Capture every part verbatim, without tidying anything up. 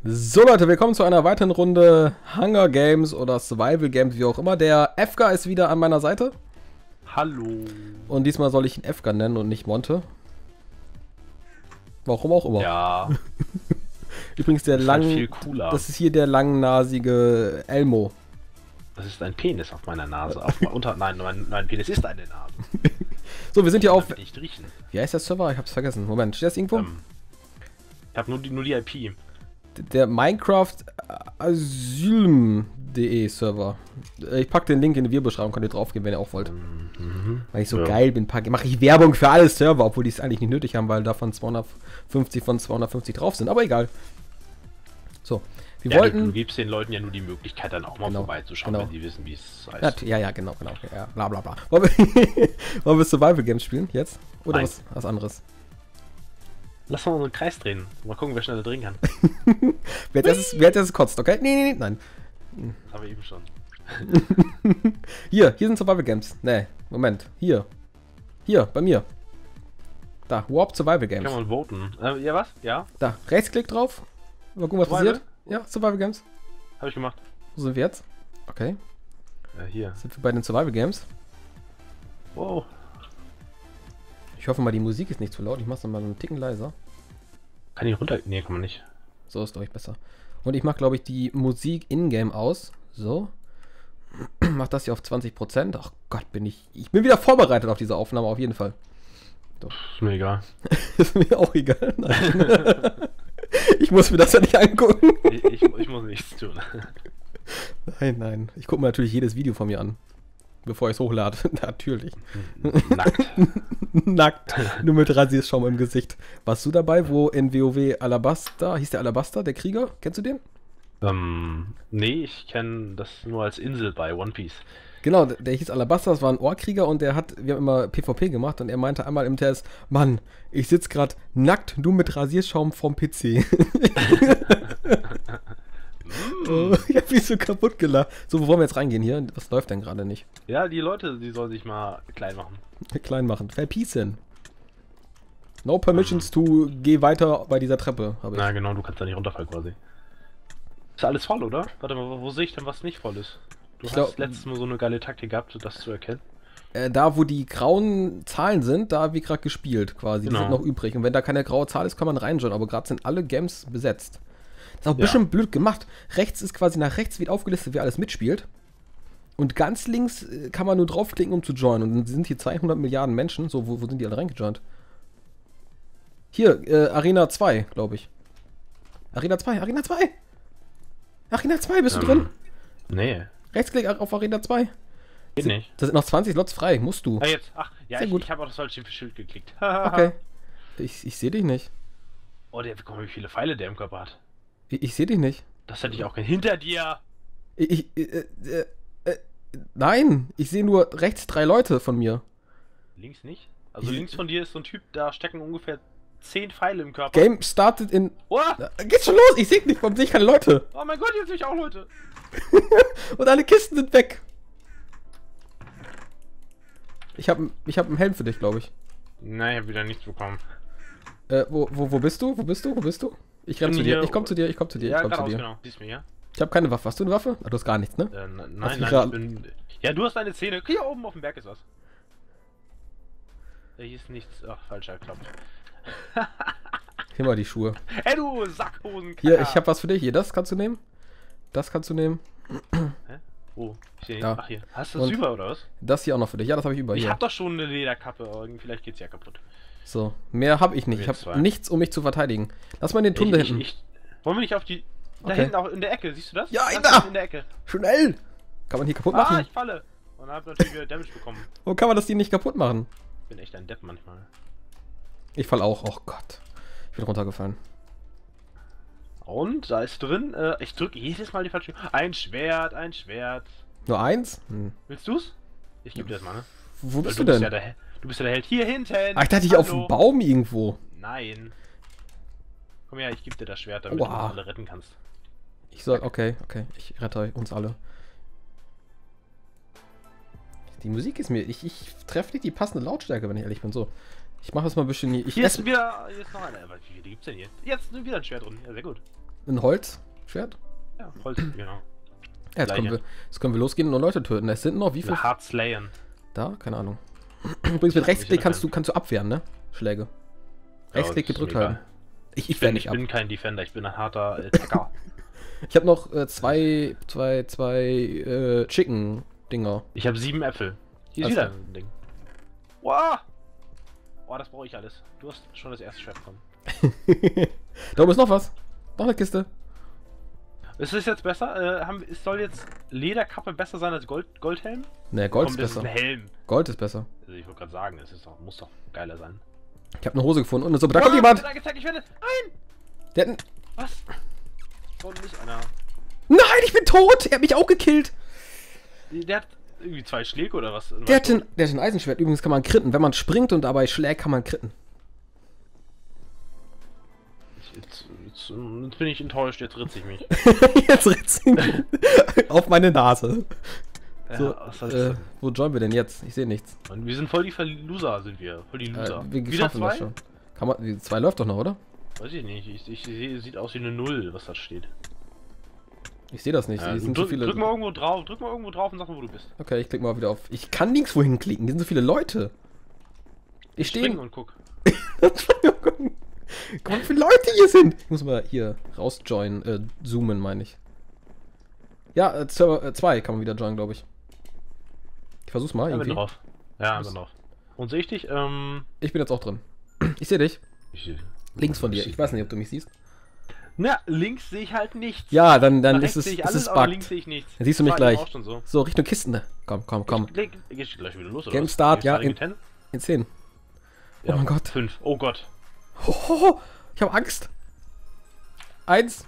So Leute, willkommen zu einer weiteren Runde Hunger Games oder Survival Games, wie auch immer. Der Efgar ist wieder an meiner Seite. Hallo. Und diesmal soll ich ihn Efgar nennen und nicht Monte. Warum auch immer. Ja. Übrigens der das lang... ist halt viel cooler. Das ist hier der langnasige Elmo. Das ist ein Penis auf meiner Nase. Auf, unter, nein, mein, mein Penis ist eine Nase. So, wir sind hier auf... Nicht riechen. Wie heißt der Server? Ich hab's vergessen. Moment, steht das irgendwo? Ähm, ich hab nur die, nur die I P. Der Minecraft Asylum punkt de Server. Ich pack den Link in die Videobeschreibung, könnt ihr draufgehen, wenn ihr auch wollt. Mhm. Weil ich so Ja. geil bin, mache ich Werbung für alle Server, obwohl die es eigentlich nicht nötig haben, weil davon zweihundertfünfzig von zweihundertfünfzig drauf sind. Aber egal. So, wir Ja, wollten... du, du gibst den Leuten ja nur die Möglichkeit, dann auch mal Genau, vorbeizuschauen, genau. wenn sie wissen, wie es Ja, heißt. ja, ja, genau, genau. Ja, bla bla bla. Wollen wir, wollen wir Survival Games spielen jetzt? Oder Nein. was, was anderes? Lass mal unseren Kreis drehen. Mal gucken, wer schneller drehen kann. Wer hat das, wer hat das kotzt, okay? Nee, nee, nee, nein. Das haben wir eben schon. Hier, hier sind Survival Games. Nee, Moment. Hier. Hier, bei mir. Da, Warp Survival Games. Kann man voten. Äh, ja, was? Ja? Da, Rechtsklick drauf. Mal gucken, was Survival? passiert. Ja, Survival Games. Habe ich gemacht. Wo sind wir jetzt? Okay. Äh, hier. Sind wir bei den Survival Games? Wow. Ich hoffe mal, die Musik ist nicht zu laut. Ich mach's noch mal einen Ticken leiser. Kann ich runter... Nee, kann man nicht. So ist, glaube ich, besser. Und ich mache, glaube ich, die Musik in-game aus. So. Mach das hier auf zwanzig Prozent. Ach Gott, bin ich... Ich bin wieder vorbereitet auf diese Aufnahme, auf jeden Fall. So. Ist mir egal. Ist mir auch egal. Nein. Ich muss mir das ja nicht angucken. Ich, ich, ich muss nichts tun. Nein, nein. Ich gucke mir natürlich jedes Video von mir an. Bevor ich es hochlade. Natürlich. Nackt. Nackt. Nur mit Rasierschaum im Gesicht. Warst du dabei, wo in WoW Alabaster, hieß der Alabaster, der Krieger? Kennst du den? Ähm, nee, ich kenne das nur als Insel bei One Piece. Genau, der, der hieß Alabaster, das war ein Ohrkrieger und der hat, wir haben immer PvP gemacht und er meinte einmal im Test, Mann, ich sitze gerade nackt, nur mit Rasierschaum vom P C. Oh, ich hab mich so kaputt gelacht. So, wo wollen wir jetzt reingehen hier? Was läuft denn gerade nicht? Ja, die Leute, die sollen sich mal klein machen. Klein machen. Verpissen. No permissions to geh weiter bei dieser Treppe, habe ich. Na genau, du kannst da nicht runterfallen quasi. Ist alles voll, oder? Warte mal, wo sehe ich denn, was nicht voll ist? Du Ich hast glaub- letztes Mal so eine geile Taktik gehabt, das zu erkennen. Äh, da, wo die grauen Zahlen sind, da habe ich gerade gespielt quasi. Die Genau. sind noch übrig. Und wenn da keine graue Zahl ist, kann man reinschauen. Aber gerade sind alle Games besetzt. Das ist auch ein Ja. bisschen blöd gemacht. Rechts ist quasi nach rechts wird aufgelistet, wer alles mitspielt. Und ganz links äh, kann man nur draufklicken, um zu joinen. Und dann sind hier zweihundert Milliarden Menschen. So, wo, wo sind die alle reingejoint? Hier, äh, Arena zwei, glaube ich. Arena zwei, Arena zwei! Arena zwei, bist du Ähm, drin? Nee, Rechtsklick auf Arena zwei. geht nicht. Da sind noch zwanzig Slots frei, musst du. Ah, jetzt. Ach, ja, Sehr ich, gut. ich habe auch das falsche Schild geklickt. Okay. Ich, ich sehe dich nicht. Oh, der, guck mal, wie viele Pfeile der im Körper hat. Ich, ich sehe dich nicht. Das hätte ich auch gern. Hinter dir! Ich, ich äh, äh, äh, nein, ich sehe nur rechts drei Leute von mir. Links nicht? Also Ich- links von dir ist so ein Typ, da stecken ungefähr zehn Pfeile im Körper. Game started in... Oh! Äh, Geht schon los, ich sehe nicht, warum sehe ich keine Leute? Oh mein Gott, jetzt sehe ich auch Leute! Und alle Kisten sind weg. Ich habe ich hab einen Helm für dich, glaube ich. Nein, ich habe wieder nichts bekommen. Äh, wo, wo, wo bist du? Wo bist du? Wo bist du? Ich renn Bin zu dir. hier- Ich komm zu dir, ich komm zu dir, Ja, ich komm zu geradeaus, dir. genau. Siehst du mir, ja? Ich habe keine Waffe. Hast du eine Waffe? Ah, du hast gar nichts, ne? Äh, n- Hast nein, du nein, gerade- ich bin... Ja, du hast eine Szene. Hier oben auf dem Berg ist was. Ja, hier ist nichts... Ach, falscher Knopf. Hier mal die Schuhe. Ey, du Sackhosen! Hier, ich habe was für dich. Hier, das kannst du nehmen. Das kannst du nehmen. Hä? Oh, ich sehe Ja. Ach, hier. Hast du das Und- über, oder was? Das hier auch noch für dich. Ja, das habe ich über Ich hier. hab doch schon eine Lederkappe. aber Vielleicht geht's ja kaputt. So, mehr habe ich nicht. Ich Wir habe zwei. nichts, um mich zu verteidigen. Lass mal in den Turm da ich, hinten. ich, ich, wollen wir nicht auf die... Da Okay. hinten auch in der Ecke, siehst du das? Ja, Ganz da! hinten in der Ecke. Schnell! Kann man hier kaputt Ah, machen? ich falle. Und hab natürlich wieder Damage bekommen. Wo kann man das die nicht kaputt machen? Ich bin echt ein Depp manchmal. Ich fall auch. Oh Gott. Ich bin runtergefallen. Und, da ist drin, äh, ich drücke jedes Mal die falsche... Ein Schwert, ein Schwert. Nur eins? Hm. Willst du's? Ich geb dir das mal, ne? Wo Weil bist du bist denn? ja der, He- du bist ja der Held. Hier hinten! Ah, ich dachte, ich auf Hallo. dem Baum irgendwo. Nein. Komm her, ich geb dir das Schwert, damit Oha. du uns alle retten kannst. Ich soll. Okay, okay. Ich rette uns alle. Die Musik ist mir. Ich, ich treffe nicht die passende Lautstärke, wenn ich ehrlich bin. So. Ich mache das mal ein bisschen hier. Ich Hier esse. ist wieder... Hier ist noch einer. Aber wie viele gibt's denn hier? Jetzt wieder ein Schwert drin. Ja, sehr gut. Ein Holzschwert? Ja, Holz, genau. Ja, jetzt können, wir, jetzt können wir losgehen und Leute töten. Es sind noch wie viel? Hard slayen. Da? Keine Ahnung. Übrigens mit Rechtsklick kannst du, kannst du abwehren, ne? Schläge. Rechtsklick Ja, gedrückt ist mir halten. egal. Ich, ich Ich wehr bin, nicht ich ab. bin kein Defender, ich bin ein harter äh, Tacker. Ich habe noch äh, zwei, zwei, zwei äh, Chicken-Dinger. Ich habe sieben Äpfel. Hier ist Also- wieder ein Ding. Wow! Oh, das brauche ich alles. Du hast schon das erste Schwert bekommen. Da oben ist noch was. Noch eine Kiste. Ist es jetzt besser? Äh, haben, es soll jetzt Lederkappe besser sein als Gold, Goldhelm? Ne, Gold Komm, ist das ist besser. ein Helm. Gold ist besser. Also ich wollte gerade sagen, es ist doch, muss doch geiler sein. Ich habe eine Hose gefunden und eine Suppe. Da kommt jemand! Da gezeigt, ich werde. Nein! Der hat einen... Was? Kommt nicht einer. Nein, ich bin tot! Er hat mich auch gekillt! Der hat irgendwie zwei Schläge oder was? Der hat, ein, der hat ein Eisenschwert. Übrigens kann man kritten. Wenn man springt und dabei schlägt, kann man kritten. Jetzt, jetzt, jetzt bin ich enttäuscht, jetzt ritze ich mich. Jetzt ritzt ihn auf meine Nase. Ja, So, was soll das äh, denn? wo joinen wir denn jetzt? Ich sehe nichts. Mann, wir sind voll die Loser, sind wir. Voll die Loser. Äh, wir Wieder schaffen zwei? das schon. Kann man, die zwei läuft doch noch, oder? Weiß ich nicht. Ich, ich, sehe, sieht aus wie eine Null, was da steht. Ich sehe das nicht. Ja, Hier sind drück, so viele. drück mal irgendwo drauf, drück mal irgendwo drauf und sag mal, wo du bist. Okay, ich klicke mal wieder auf. Ich kann nirgendwo hinklicken. Hier sind so viele Leute. Ich Spring stehe. und guck. Guck mal, wie viele Leute hier sind. Ich muss mal hier rausjoinen. Äh, zoomen, meine ich. Ja, äh, Server äh, zwei kann man wieder joinen, glaube ich. Ich versuch's mal. Ja, bin Irgendwie. drauf. Ja, Was? bin drauf. Und sehe ich dich? Ähm. Ich bin jetzt auch drin. Ich sehe dich. Ich, Links von dir. Ich weiß nicht, ob du mich siehst. Na, links sehe ich halt nichts. Ja, dann, dann Nach ist rechts es, sehe ich ist alles, es aber bugged. links sehe ich nichts. Dann siehst du mich Das war eben gleich. auch schon so. So, Richtung Kisten. Komm, komm, komm. Geht, geht gleich wieder los, oder Game was? Start, Geht's ja, gerade in- mit ten? In zehn. Oh Ja, mein Gott. fünf. Oh Gott. Oh, ich habe Angst. Eins.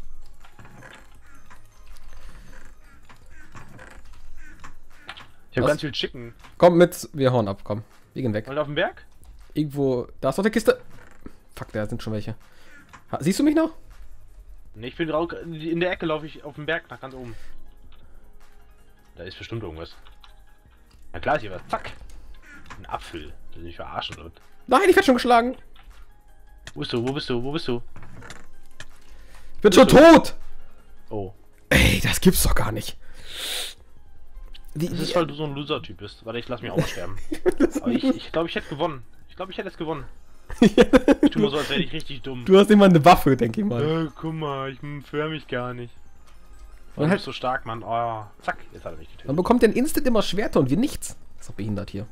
Ich habe Was? ganz viel Chicken. Komm mit, wir hauen ab, komm. Wir gehen weg. Und auf dem Berg? Irgendwo, da ist noch eine Kiste. Fuck, da sind schon welche. Ha, siehst du mich noch? Ne, ich bin rau- in der Ecke, laufe ich auf dem Berg nach ganz oben. Da ist bestimmt irgendwas. Na klar ist hier was. Zack. Ein Apfel. Das ist nicht verarschen wird. Nein, ich werde schon geschlagen. Wo bist du? Wo bist du? Wo bist du? Ich bin schon tot. Oh. Ey, das gibt's doch gar nicht. Die, Das ist, die, weil du so ein Loser-Typ bist. Warte, ich lass mich auch mal sterben. Aber ich ich glaube, ich hätte gewonnen. Ich glaube, ich hätte es gewonnen. Ich tu mal so, als wäre ich richtig dumm. du hast immer eine Waffe, denke ich mal. Äh, guck mal, ich führe mich gar nicht. Man Du hat- bist so stark, Mann. Oh, zack, jetzt hat er mich Man getötet. bekommt denn instant immer Schwerter und wir nichts. Das ist doch behindert hier.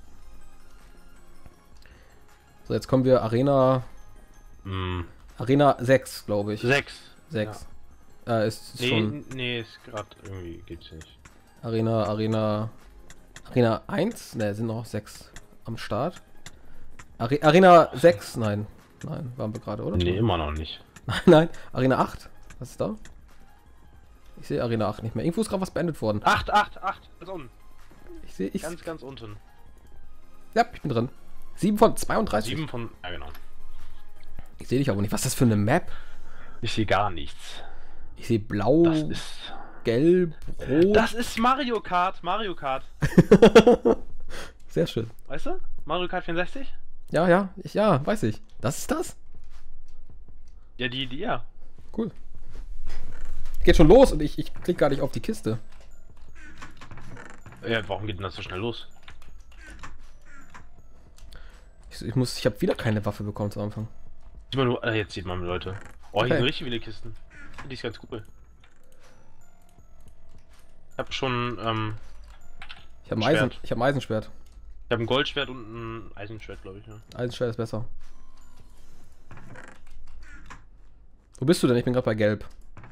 So, jetzt kommen wir Arena. Mm. Arena sechs, glaube ich. Sechs. sechs. Äh, ist, ist Nee, schon. nee, ist gerade irgendwie geht's nicht. Arena, Arena. Arena eins? Ne, sind noch sechs am Start. Are Arena sechs? Nein. Nein, waren wir gerade, oder? Nee, immer noch nicht. Nein, nein. Arena acht? Was ist da? Ich sehe Arena acht nicht mehr. Irgendwo ist gerade was beendet worden. Acht, acht, acht. Ganz unten. Ich sehe, ich. Ganz, ganz unten. Ja, ich bin drin. sieben von zweiunddreißig. Sieben von. Ja, genau. Ich sehe dich aber nicht. Was ist das für eine Map? Ich sehe gar nichts. Ich sehe blau, Das ist. gelb, rot. Das ist Mario Kart. Mario Kart. Sehr schön. Weißt du? Mario Kart vierundsechzig? Ja, ja, ich, ja, weiß ich. Das ist das? Ja, die, die, ja. Cool. Geht schon los und ich, ich klicke gar nicht auf die Kiste. Ja, warum geht denn das so schnell los? Ich, ich muss, ich habe wieder keine Waffe bekommen zu Anfang. Sieht man nur, äh, jetzt sieht man Leute. Oh, hier Okay. sind richtig viele Kisten. Die ist ganz cool. Ich habe schon, ähm, Ich habe ein, Eisen, Schwert. ich hab ein Eisenschwert. ich habe ein Goldschwert und ein Eisenschwert, glaube ich. Ja. Eisenschwert ist besser. Wo bist du denn? Ich bin gerade bei Gelb.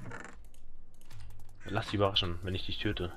Lass dich überraschen, wenn ich dich töte.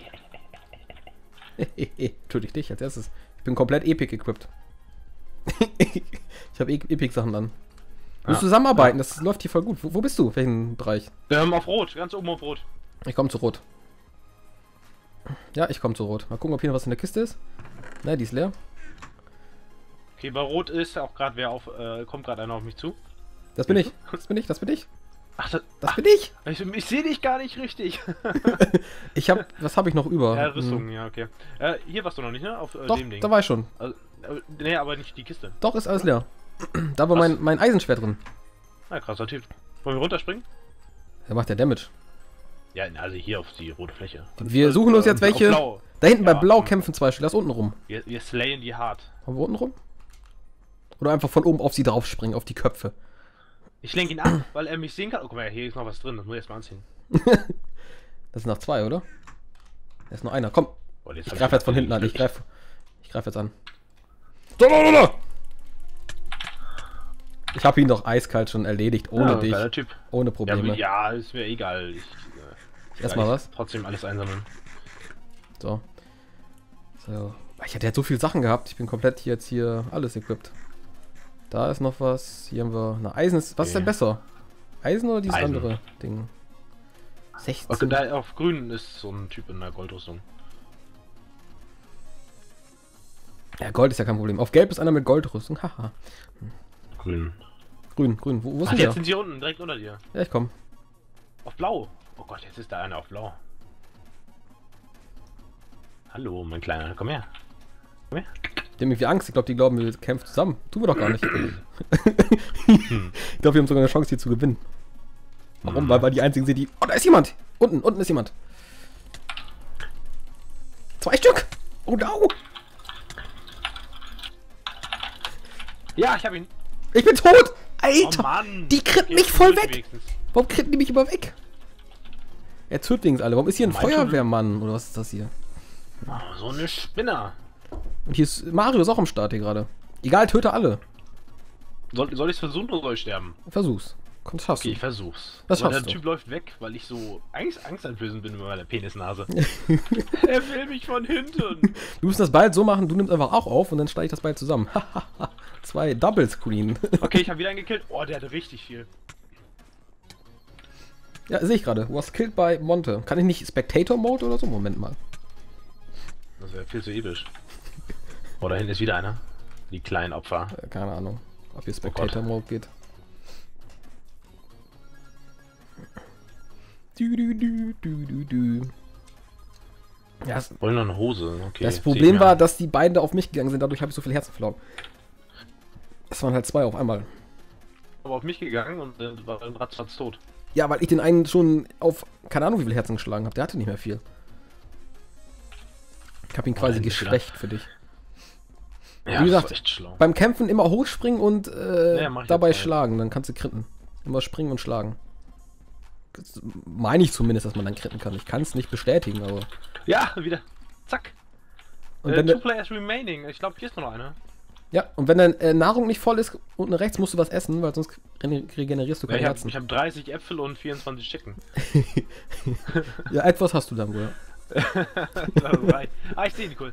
Töte ich dich als erstes. Ich bin komplett Epic equipped. Ich habe e Epic Sachen an. Wir müssen Ja. zusammenarbeiten, das läuft hier voll gut. Wo, wo bist du? Welchen Bereich? Ähm, auf Rot, ganz oben auf Rot. Ich komme zu Rot. Ja, ich komme zu Rot. Mal gucken, ob hier noch was in der Kiste ist. Ne, die ist leer. Okay, bei Rot ist auch gerade wer auf, äh, kommt gerade einer auf mich zu. Das bin ich. Das bin ich, das bin ich. Ach, das, Das bin ich. ich, ich sehe dich gar nicht richtig. Ich habe, was habe ich noch über? Ja, Rüstung, Hm. ja, okay. Äh, hier warst du noch nicht, ne? Auf äh, Doch, dem Ding. da war ich schon. Also, äh, nee, aber nicht die Kiste. Doch, ist alles leer. Da war Was? mein, mein Eisenschwert drin. Na, krasser Typ. Wollen wir runterspringen? Er macht ja Damage. Ja, also hier auf die rote Fläche. Wir suchen uns jetzt welche. Blau. Da hinten Ja, bei Blau hm. kämpfen zwei Stück. Lass unten rum. Wir, wir slayen die hart. Wollen wir unten rum? Oder einfach von oben auf sie draufspringen, auf die Köpfe. Ich lenke ihn ab, weil er mich sehen kann. Oh, guck mal, hier ist noch was drin. Das muss ich erstmal anziehen. Das sind noch zwei, oder? Da ist nur einer. Komm. Oh, jetzt Ich hab greife jetzt von hinten an. Ich gekriegt. greife ich greif jetzt an. So, so, so, so. Ich habe ihn doch eiskalt schon erledigt, ohne Ja, dich. geiler Typ. Ohne Ja, Probleme. ja, ist mir egal. Ich, äh, Erstmal ich was? Trotzdem alles einsammeln. So. So. Ich hatte jetzt so viele Sachen gehabt. Ich bin komplett jetzt hier alles equipped. Da ist noch was. Hier haben wir eine Eisen. Was ist denn Okay. besser? Eisen oder dieses Eisen. andere Ding? sechzehn. Okay, da auf grün ist so ein Typ in der Goldrüstung. Ja, Gold ist ja kein Problem. Auf Gelb ist einer mit Goldrüstung. Haha. Grün. Grün, grün. Wo, wo ist Ach, denn jetzt der? sind sie unten, direkt unter dir. Ja, ich komm. Auf blau. Oh Gott, jetzt ist da einer auf blau. Hallo, mein Kleiner, komm her. Komm her. Die haben irgendwie Angst. Ich glaube, die glauben, wir kämpfen zusammen. Tun wir doch gar nicht. Ich glaube, wir haben sogar eine Chance, hier zu gewinnen. Warum? Hm. Weil wir die einzigen sind, die... Oh, da ist jemand! Unten, unten ist jemand. Zwei Stück! Oh, no! Ja, ich hab ihn. Ich bin tot! Oh Alter! Mann. die kritten Okay, mich voll durch weg! wenigstens. Warum kritten die mich immer weg? Er tötet wenigstens alle. Warum ist hier ein Mein Tunnel. Feuerwehrmann? Oder was ist das hier? Oh, so eine Spinner. Und hier ist... Mario ist auch am Start hier gerade. Egal, töte alle. Soll, soll ich es versuchen oder soll ich sterben? Versuch's. Komm, das schaffst Okay, du. ich versuch's. Das Aber schaffst der du. Typ läuft weg, weil ich so Angst, angsteinflößend bin mit meiner Penisnase. Er will mich von hinten. Wir müssen das Bald so machen, du nimmst einfach auch auf und dann steige ich das Bald zusammen. Zwei Double Screen. Okay, ich habe wieder einen gekillt. Oh, der hatte richtig viel. Ja, sehe ich gerade. Was killed by Monte. Kann ich nicht Spectator Mode oder so? Moment mal. Das wäre viel zu episch. Oh, da hinten ist wieder einer. Die kleinen Opfer. Äh, keine Ahnung, ob hier Spectator Mode geht. Du, du, du, du, du, du. Ja, das, Wollen noch eine Hose. Okay. das zieh ich Problem mir war, an. dass die beiden da auf mich gegangen sind. Dadurch habe ich so viel Herzen verloren. Das waren halt zwei auf einmal. Aber auf mich gegangen und äh, war dann ratzfatz tot. Ja, weil ich den einen schon auf keine Ahnung wie viel Herzen geschlagen habe. Der hatte nicht mehr viel. Ich habe ihn quasi endlich wieder. geschwächt für dich. Ja, Wie gesagt, das war echt schlau. Beim Kämpfen immer hochspringen und äh, Ja, mach ich dabei jetzt halt. schlagen, dann kannst du kritten. Immer springen und schlagen. Das meine ich zumindest, dass man dann kritten kann. Ich kann es nicht bestätigen, aber. Ja, wieder. Zack. Und äh, wenn two de, players remaining. Ich glaube, hier ist noch einer. ja, und wenn deine äh, Nahrung nicht voll ist, unten rechts musst du was essen, weil sonst re- regenerierst du Ja, keine ich habe Herzen. hab dreißig Äpfel und vierundzwanzig Chicken. Ja, etwas hast du dann wohl. Ah, ich sehe ihn, cool.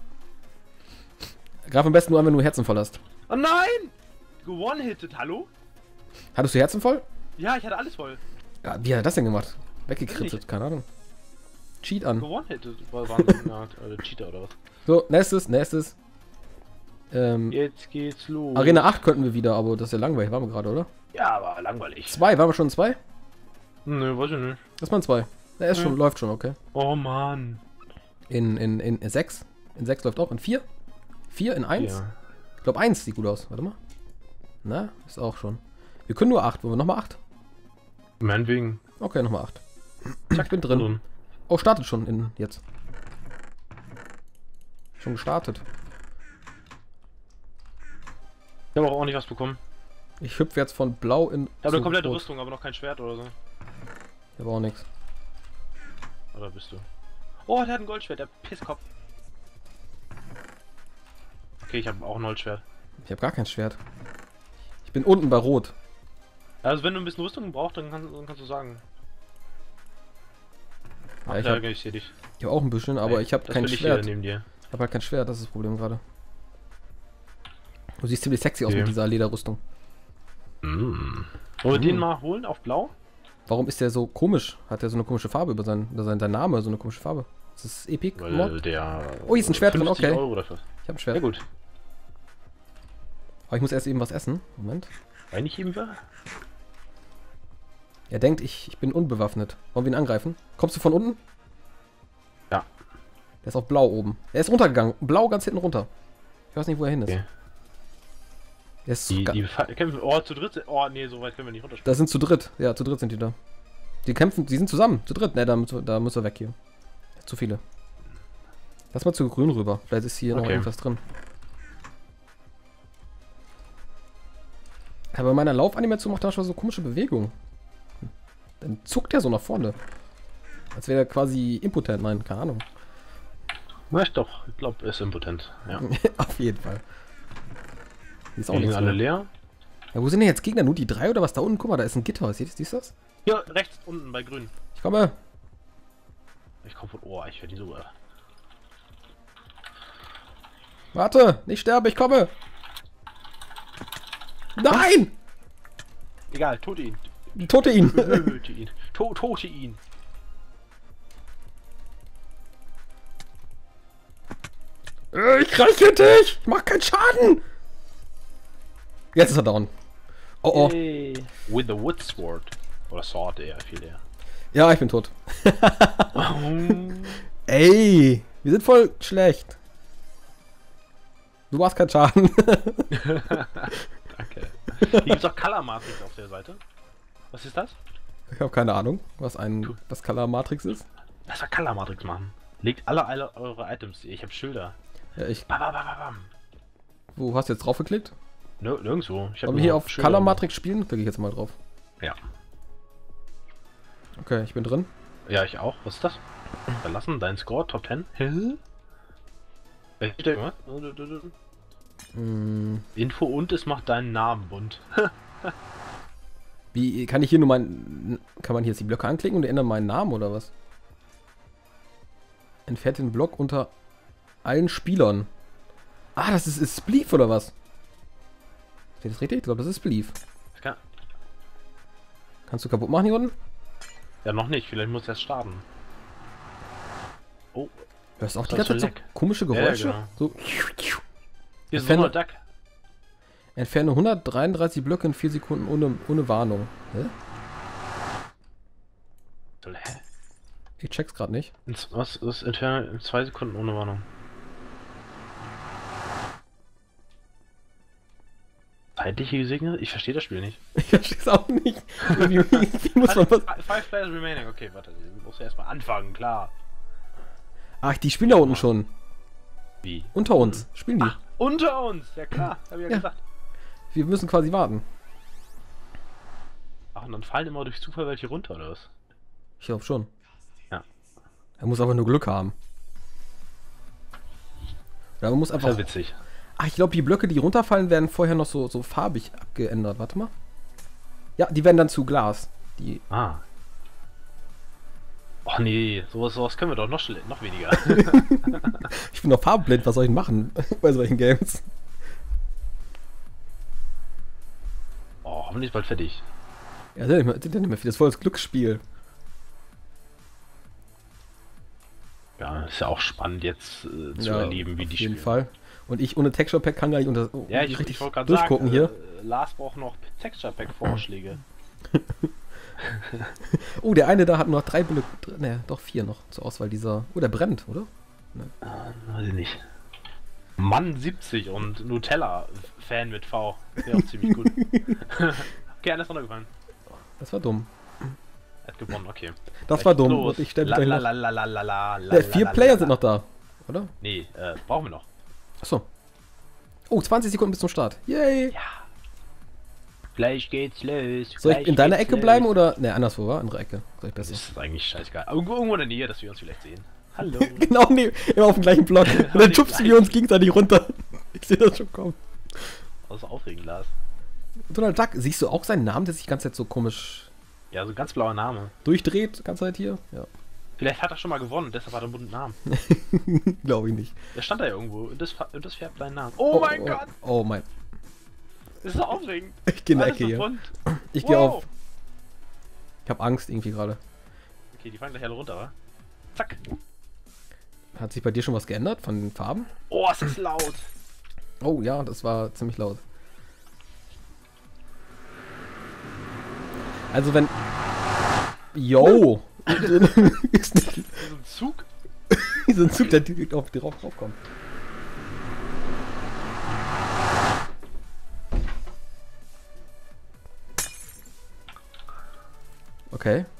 Greif am besten nur an, wenn du Herzen voll hast. Oh nein! One-hitted, hallo? Hattest du Herzen voll? Ja, ich hatte alles voll. Ja, wie hat er das denn gemacht? Weggekrittet, Nicht. keine Ahnung. Cheat an. One-hitted. War, waren so eine Art äh, Cheater oder was? So, nächstes, nächstes. Ähm, Jetzt geht's los. Arena acht könnten wir wieder, aber das ist ja langweilig, waren wir gerade, oder? Ja, aber langweilig. Zwei, waren wir schon zwei? Nö, weiß ich nicht. Das waren zwei. Der ist schon, Ja. läuft schon, okay. Oh Mann. In, in, in, in sechs. In sechs läuft auch. In vier? Vier? In eins? Ja. Ich glaube eins sieht gut aus. Warte mal. Na, ist auch schon. Wir können nur acht. Wollen wir nochmal acht? Meinetwegen. Okay, nochmal acht. Zack, bin drin. Drin. Oh, startet schon in jetzt. Schon gestartet. Ich habe auch ordentlich was bekommen. Ich hüpfe jetzt von blau in. Ich habe zu eine komplette rot. Rüstung, aber noch kein Schwert oder so. Ich habe auch nichts. Oder bist du? Oh, der hat ein Goldschwert, der Pisskopf. Okay, ich habe auch ein Holzschwert. Ich habe gar kein Schwert. Ich bin unten bei rot. Also wenn du ein bisschen Rüstung brauchst, dann, kann, dann kannst du sagen. Ja, Ach, ich ja, habe ich sehe dich. hab auch ein bisschen, aber Ey, ich habe das kein will ich Schwert. hier neben dir. Ich habe halt kein Schwert, das ist das Problem gerade. Du siehst ziemlich sexy aus Okay. mit dieser Lederrüstung. Mm. Wollen wir Mm. den mal holen auf blau? Warum ist der so komisch? Hat der so eine komische Farbe über sein, über sein, sein Name, so eine komische Farbe? Ist das Epic Weil Mod? der. Oh, hier ist ein Schwert drin, fünfzig okay. Euro dafür. Ich habe ein Ja Schwert. gut. Aber ich muss erst eben was essen. Moment. Weil nicht eben war? Er denkt, ich, ich bin unbewaffnet. Wollen wir ihn angreifen? Kommst du von unten? Ja. Der ist auf blau oben. Er ist runtergegangen. Blau ganz hinten runter. Ich weiß nicht, wo er hin ist. Okay. Der ist Die, ga- die fa- kämpfen. Oh, zu dritt. sind- Oh, nee, so weit können wir nicht runterspringen. da sind zu dritt. Ja, zu dritt sind die da. Die kämpfen, die sind zusammen, zu dritt. Ne, da, muss- da muss er weg hier. Zu viele. Lass mal zu grün rüber. Vielleicht ist hier noch Okay. irgendwas drin. Aber bei meiner Laufanimation macht er schon so komische Bewegungen. Hm. Dann zuckt er so nach vorne. Als wäre er quasi impotent. Nein, keine Ahnung. Na, ich doch, ich glaube, er ist impotent. Ja. Auf jeden Fall. Die ist auch Die nicht sind alle leer. Ja, wo sind denn jetzt Gegner? Nur die drei oder was? Da unten, guck mal, da ist ein Gitter. Siehst, siehst du das? Hier, rechts, unten bei grün. Ich komme. Ich komme von... Oh, ich werde die so... Äh, Warte, nicht sterbe, ich komme. Nein! egal, tote ihn. Tote ihn. Töte ihn. To tote ihn. Äh, Ich reiche dich! Ich mach keinen Schaden! Jetzt ist er down. Oh oh. Yay. With the wood sword. Oder sword eher, viel eher. Ja, ich bin tot. Ey, wir sind voll schlecht. Du machst keinen Schaden. Danke. Hier gibt's auch Color Matrix auf der Seite. Was ist das? Ich habe keine Ahnung, was ein was Color Matrix ist. Lass mal Color Matrix machen. Legt alle, alle eure Items. Ich habe Schilder. Ja, ich, Bam, bam, bam, bam. wo hast du jetzt drauf geklickt? Nir nirgendwo. Ich hab Wollen wir hier nur auf Schilder. Color Matrix spielen? Klicke ich jetzt mal drauf. Ja. Okay, ich bin drin. Ja, ich auch. Was ist das? Verlassen, dein Score, Top zehn. Hä? Welche steht was? Hm, Info und es macht deinen Namen bunt. wie kann ich hier nur meinen. Kann man hier jetzt die Blöcke anklicken und ändern meinen Namen oder was? Entfernt den Block unter allen Spielern. Ah, das ist, ist Spleef oder was? Steht das richtig? Ich glaube, das ist Spleef. Das kann... Kannst du kaputt machen hier unten? Ja, noch nicht. Vielleicht muss erst starten. Oh, Hörst du auch die Das ist ganze so Zeit so leck. komische Ja, Geräusche? genau. So. hier ist Entferne- so ein Duck. Entferne hundertdreiunddreißig Blöcke in vier Sekunden ohne, ohne Warnung. Hä? Hä? Ich check's gerade nicht. Ins- Was ist entfernen in zwei Sekunden ohne Warnung? Zeitliche Gesegnet? Ich verstehe das Spiel nicht. Ich versteh's auch nicht. Wie, wie, wie muss man was. Five five players remaining. Okay, warte. Du musst ja erstmal anfangen, klar. Ach, die spielen da unten schon. Wie? Unter uns. Spielen die. Ach, unter uns! Ja klar, hab ich ja, Ja. gesagt. Wir müssen quasi warten. Ach, und dann fallen immer durch Zufall welche runter, oder was? Ich glaube schon. Ja. Er muss aber nur Glück haben. Oder man muss Das ist einfach. ja witzig. Ach, ich glaube, die Blöcke, die runterfallen, werden vorher noch so, so farbig abgeändert. Warte mal. Ja, die werden dann zu Glas. Die. Ah. Och nee, sowas, sowas können wir doch noch, schle- noch weniger. Ich bin doch farbenblind, was soll ich machen bei solchen Games? Oh, hoffentlich bald fertig. Ja, sind ja nicht mehr, sind ja nicht mehr viel. Das ist voll das Glücksspiel. Ja, ist ja auch spannend jetzt äh, zu Ja, erleben, wie auf die jeden spielen. Fall. Und ich ohne Texture Pack kann gar nicht unter, Ja, ich, richtig ich wollte gerade durchgucken sagen, hier. Äh, Lars braucht noch Texture Pack Vorschläge. Oh, der eine da hat nur noch drei Blöcke. Ne, doch vier noch zur Auswahl dieser. Oh, der brennt, oder? Weiß ich nicht. Mann siebzig und Nutella-Fan mit V. Wäre auch ziemlich gut. Okay, alles runtergefallen. Das war dumm. Er hat gewonnen, okay. Das war dumm. Los. Und ich stelle mich gleich noch. Lalalala, Ja, vier Player sind noch da, oder? Nee, äh, brauchen wir noch. Achso. Oh, zwanzig Sekunden bis zum Start. Yay! Ja. Gleich geht's los. Soll ich gleich in deiner geht's Ecke los. bleiben oder. Ne, anderswo, war? Andere Ecke. Soll ich Das besser. ist eigentlich scheißegal. Irgendwo, irgendwo in der Nähe, dass wir uns vielleicht sehen. Hallo. Genau, nee, immer auf dem gleichen Block. Und dann die schubsen wir gleichen. uns gegenseitig runter. Ich sehe das schon kommen. Das ist aufregend, Lars. Donald Duck, siehst du auch seinen Namen, der sich die ganze Zeit so komisch Ja, so ein ganz blauer Name. durchdreht, die ganze Zeit hier? Ja. Vielleicht hat er schon mal gewonnen, deshalb hat er einen bunten Namen. Glaube ich nicht. Der stand da ja irgendwo und das, und das färbt seinen Namen. Oh, mein oh, Gott! Oh mein. Das ist so aufregend. Ich gehe in der Alles Ecke so hier. bunt. Ich gehe Wow. auf. Ich habe Angst irgendwie gerade. Okay, die fallen gleich alle runter, wa? Zack. Hat sich bei dir schon was geändert von den Farben? Oh, es ist laut. Oh ja, das war ziemlich laut. Also wenn... Yo! Ist nicht So ein Zug. so ein Zug, der direkt auf dir drauf kommt. Okay.